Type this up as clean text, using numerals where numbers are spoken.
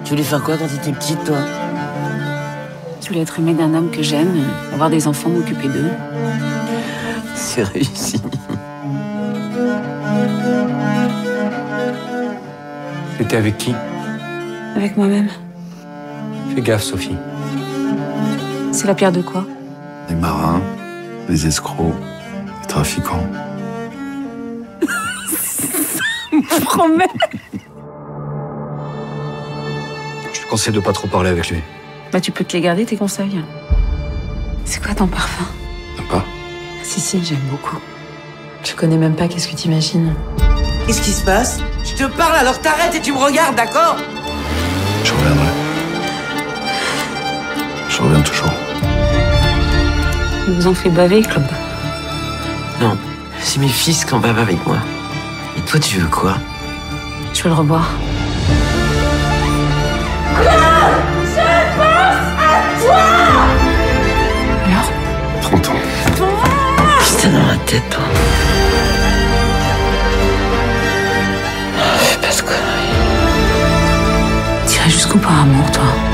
Tu voulais faire quoi quand t'étais petite, toi? Je voulais être aimée d'un homme que j'aime, avoir des enfants, m'occuper d'eux. C'est réussi. T'étais avec qui? Avec moi-même. Fais gaffe, Sophie. C'est la pierre de quoi? Les marins, les escrocs, les trafiquants. Promets. Je te conseille de pas trop parler avec lui. Bah tu peux te les garder, tes conseils. C'est quoi ton parfum? T'aimes pas? Si, j'aime beaucoup. Je connais même pas, qu'est-ce que t'imagines? Qu'est-ce qui se passe? Je te parle, alors t'arrêtes et tu me regardes, d'accord? Je reviendrai. Je reviens toujours. Ils vous ont fait baver, Claude. Non, c'est mes fils qui en bavent avec moi. Et toi, tu veux quoi? Je veux le revoir. Alors 30 ans. Putain, dans la tête, toi. Fais pas ce connerie. T'irais jusqu'où par amour, toi?